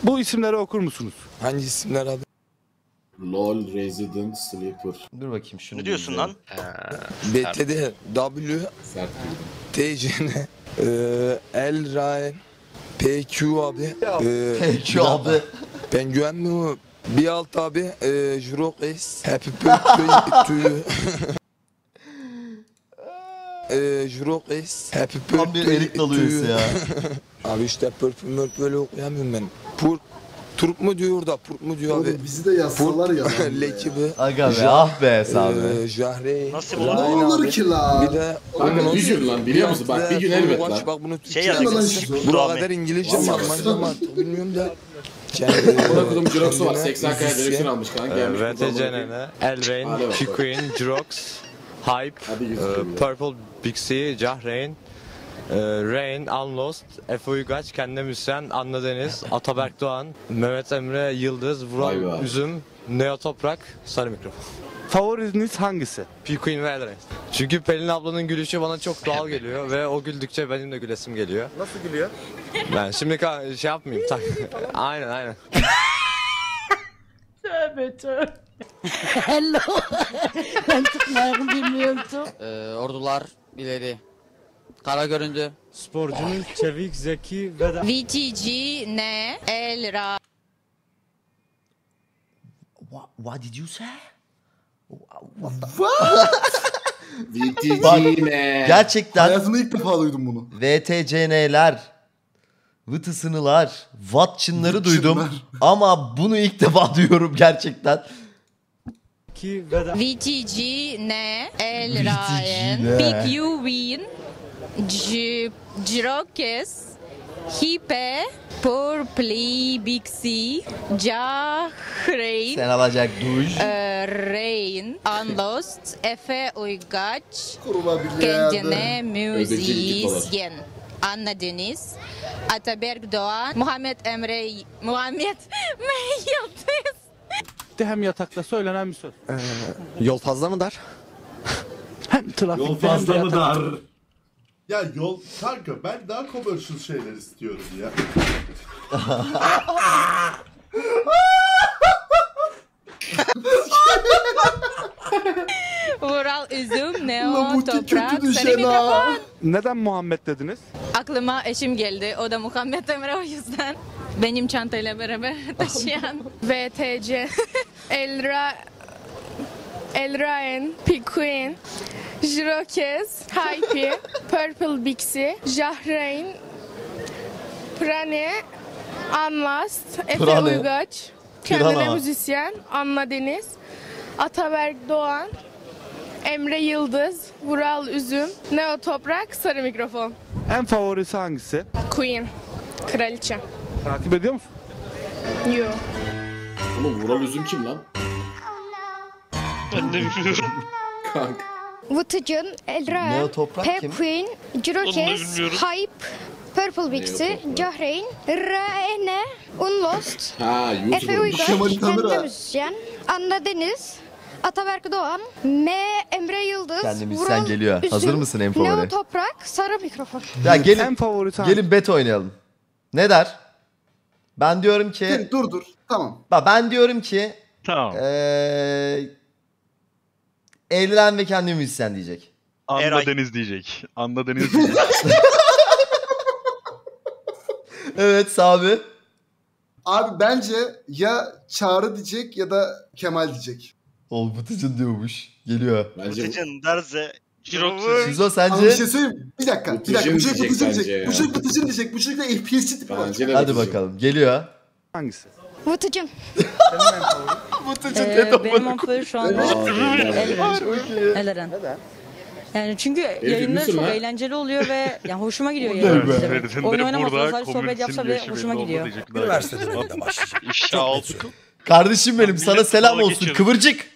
Bu isimleri okur musunuz? Hangi isimler abi? LOL Resident Sleeper. Dur bakayım şunu. Ne diyorsun lan? BTD W Sert TCN L Ryan PQ abi. Peki abi. Ben güvenmiyorum. Bir alt abi Jurokes Happy Birthday to you. Jurokes Happy Tam bir Birthday erik to dalı üyesi you. ya. Abi işte pırpır böyle okuyamıyorum ben. Turp mu diyor da purt mu diyor abi. Oğlum bizi de yazsalar ya. Lekibi. Aga be ah be Sami. Jahre. Nasıl Ne bu? olur ki la? Bir de Kanka bir gün lan biliyor musun? Bak bir gün elbet lan. Bak bunu Şey Kim lan yazacaksın. şu? Buraya kadar İngilizce mi Almanca mı artık bilmiyorum da. Buna kodum Jirox'u var. 80 kaya direksiyon almış kanka. Gelmiş. VTCN'e, Elrain, Hadi bakalım. P-Queen, Jirox, Hype, Hadi yüzüm ya. Purple Bixie, Jahrein, Rain, Unlost, Efe Uygaç, Kendine Müsyen, Anna Deniz, Ataberk Doğan, Mehmet Emre Yıldız, Vay Vural be. Üzüm, Neo Toprak, Sarı Mikrofon. Favoriniz hangisi? P-Queen ve Elrain. Çünkü Pelin ablanın gülüşü bana çok doğal geliyor ve o güldükçe benim de gülesim geliyor. Nasıl gülüyor? Ben şimdi şey yapmayayım. Aynen. Tövbe tövbe. Hello. Ben tutmayı bilmiyordum. Ordular ileri. Kara göründü. Sporcunun çevik, zeki ve de... VTG ne? Elra. What did you say? VTG ne? Gerçekten Hayatımda ilk defa duydum bunu. VTCN'ler, Vıtısınılar, Wattçınları duydum ama bunu ilk defa duyuyorum gerçekten. VTG ne? VTG Elraen. ne? Big U Win. Jirokes. Hipe. Purple Bixi. Jahrein. Sen alacak duş. Rain. Unlost. Efe Uygaç. Kuruma bir Kendine Ödeki gittiler. müzisyen. Anna Deniz. Ataberk Doğan. Muhammed Emre Yıldız. Hem yatakta söylenen bir söz. Yol fazla mı dar? Hem trafik Yol fazla mı dar? Ya yol kanka ben daha commercial şeyler istiyorum ya. Vural Üzüm, La Neo bu Toprak, kötü Sarı düşen ha. Mikrofon. Neden Muhammed dediniz? Aklıma eşim geldi. O da Muhammed Emre o yüzden. Benim çantayla beraber taşıyan. VTC, Elraen, P-Queen, Jirokes, Hype, Purple Bixi, Jahrein, Prane, Unlost, Efe Prane. Uygaç, Kendine Prana. Müzisyen, Anna Deniz, Ataberk Doğan, Emre Yıldız, Vural Üzüm, Neo Toprak, Sarı Mikrofon. En favorisi hangisi? Queen, Kraliçe. Takip ediyor musun? Yo. Oğlum Vural Üzüm kim lan? Ben de bilmiyorum. Kanka. Vıtıcın, Neo Elraen, Toprak kim? P-Queen, Onu da Jirokes, bilmiyorum. Hype, Purple Bixi, Neo Toprak. Jahrein, Raene, Unlost, Ha Efe YouTuber. Uygaç, Kemal Kendine Kamera. Müzisyen, Anna Deniz, Ataberk Doğan, Emre Yıldız, Kendine müzisyen Vural geliyor. Üzüm, Hazır mısın en favori? Neo Toprak, Sarı Mikrofon. Ya En gelin, favorisi hangisi? gelin bet oynayalım. Ne der? Ben diyorum ki, Dur. Tamam. ben diyorum ki Tamam. Evlen ve kendini müzisyen diyecek. Eray. Deniz diyecek. Anla Deniz diyecek. Evet Sami. Abi bence ya Çağrı diyecek ya da Kemal diyecek. Ol Vıtıcın diyormuş. Geliyor. Bence bu. Vıtıcın derse Jirox. Şizo Ama bir sence? şey söyleyeyim mi? Bir dakika. Vıtıcın Bu çocuk diyecek Vıtıcın bence diyecek. ya. Bu çocuk Vıtıcın diyecek. Bu çocuk da FPS'ci tipi var. Bence de Hadi Vıtıcın. bakalım. Geliyor. Hangisi? Vıtıcın. Vıtıcın Benim amfori şu anda Aa, Elren. Yani çünkü Herif yayınlar üzülsün çok lan. eğlenceli oluyor ve yani hoşuma gidiyor Evet, yayın be. izlemek. Oyun oynamasa sadece sohbet yapsa bile hoşuma gidiyor. Üniversite döneminde başlayacak. İnşallah. Kardeşim benim sana millet selam dalga olsun. geçiyor. Kıvırcık.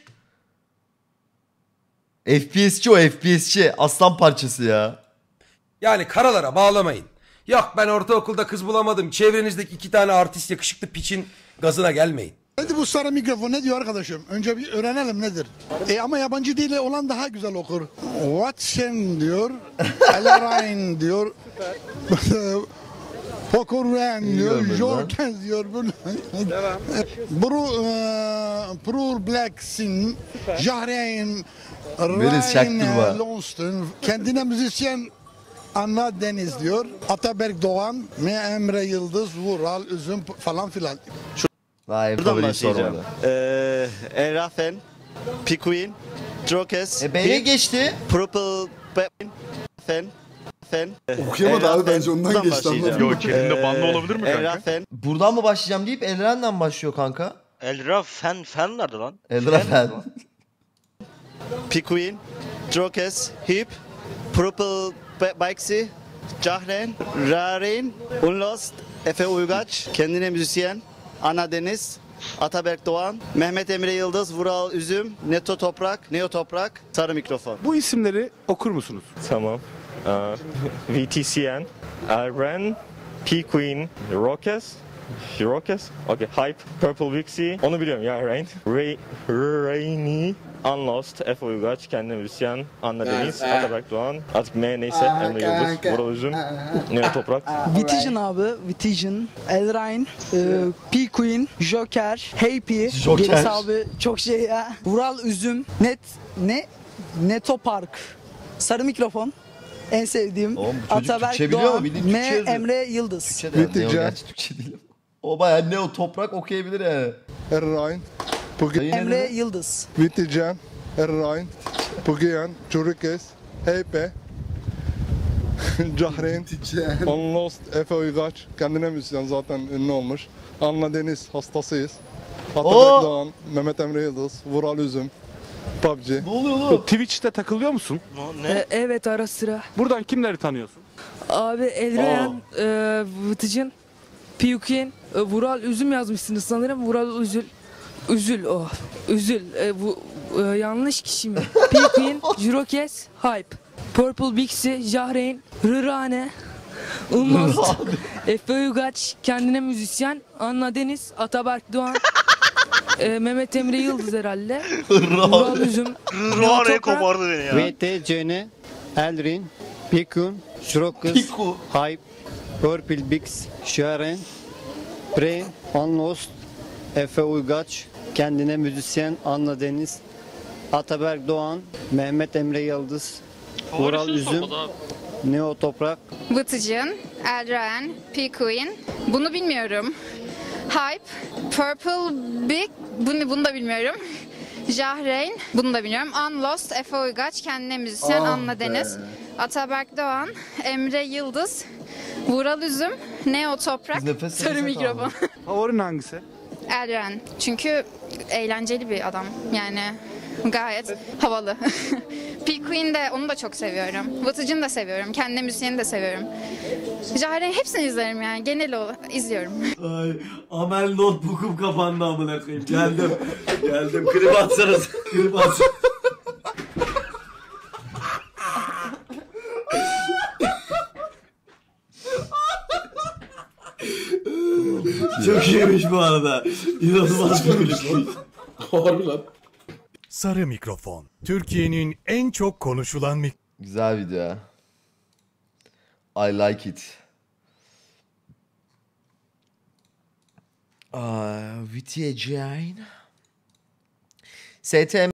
FPS'çi o FPS'çi. Aslan parçası ya. Yani karalara bağlamayın. Yok ben ortaokulda kız bulamadım. Çevrenizdeki 2 tane artist yakışıklı piçin gazına gelmeyin. Hadi bu sarı mikrofon ne diyor arkadaşım? Önce bir öğrenelim nedir? Ama yabancı dili olan daha güzel okur. Watson diyor. Elrain diyor. Pokorven diyor, Bilmiyorum ben. Jorkens diyor. Devam. Brur Blacksin, Jahreyn, Melis çaktırma. Ryan Lonston, kendine müzisyen Anna Deniz diyor. Ataberk Doğan, Emre Yıldız, Vural, Üzüm falan filan. Vay Buradan favori başlayacağım. sormadı. Erafen, Pikuin, Drokes, B'ye geçti. Purple Fen, Okuyamadı abi bence ondan geçti anladım. Yok kendinde banlı olabilir mi kanka? Erafen, Buradan mı başlayacağım deyip Elren'den başlıyor kanka. Elra Fen nerede lan? Elren. Pikuin, Drokes, Hip, Purple Bixi, Cahren, Rarin, Unlost, Efe Uygaç, kendine müzisyen, Ana Deniz, Ataberk Doğan, Mehmet Emre Yıldız, Vural Üzüm, Neo Toprak, Sarı Mikrofon. Bu isimleri okur musunuz? Tamam. VTCN, Ren, P-Queen, Rokes, okay, Hype, Purple Vixie, onu biliyorum ya, Rainy, Unlost, Efe Uygaç, kendine müzisyen, Anna Deniz, Ataberk Doğan, artık neyse, Emre Yıldız, Vural Üzüm, Neo Toprak. Vitigen abi. Vitigen. Elrain. P-Queen. Joker. Happy. Joker. Gerisi abi çok şey ya. Vural Üzüm. Neto Park. Sarı Mikrofon. En sevdiğim. Oğlum bu çocuk Ataberk Türkçe biliyor mu? Doğan. Bildiğin Türkçe yazıyor. Emre Yıldız. Türkçe de yani. Neo gerçi Türkçe değil. O baya Neo Toprak okuyabilir yani. Errain, Emre Yıldız. Vitican, Errain, Pugian, Çurikes, Heype, Cahreyn, Onlost, Efe Uygaç, kendine müzisyen zaten ünlü olmuş. Anna Deniz, hastasıyız. Ataberk Doğan, Mehmet Emre Yıldız, Vural Üzüm, PUBG. Ne oluyor oğlum? Twitch'te takılıyor musun? Evet ara sıra. Buradan kimleri tanıyorsun? Abi Elrayan, Vıtıcın, Piyukin, Vural Üzüm yazmışsınız sanırım. Vural Üzül o. Üzül. Bu yanlış kişi mi? Piyukin, Jirokes, Hype. Purple Bixi, Jahreyn, Rırane, Unlost, Efe Uygaç, kendine müzisyen, Anna Deniz, Ataberk Doğan, Mehmet Emre Yıldız herhalde. Vural Üzüm, Ruhan'e kopardı beni ya. VTCN. Elrin. Pikun. Şurokız. Hype. Purple Bix. Şaren. Pre. Unlost. Efe Uygaç. Kendine müzisyen Anna Deniz. Ataberk Doğan. Mehmet Emre Yıldız. Vural Üzüm. Neo Toprak. Vıtıcın, Elren, P-Queen. Bunu bilmiyorum. Hype, Purple Big. Bunu da bilmiyorum. Jahreyn. Bunu da bilmiyorum. Unlost, Efe Uygaç, kendine müzisyen Anna Deniz. Ataberk Doğan, Emre Yıldız, Vural Üzüm, Neo Toprak, Sarı Mikrofon. Favorin hangisi? Elren. Çünkü eğlenceli bir adam. Yani gayet havalı. P-Queen de onu da çok seviyorum. Vıtıcını da seviyorum. Kendine müzisyeni de seviyorum. Jahreyn hepsini izlerim yani. Genel olarak izliyorum. Ay, Amel notebook'um kapandı amına koyayım. Geldim. Klip atsanız. Klip at. Çok iyiymiş bu arada. İnanılmaz bir klip. Harbi lan. Sarı Mikrofon. Türkiye'nin en çok konuşulan Güzel video. I like it. VTCN. STM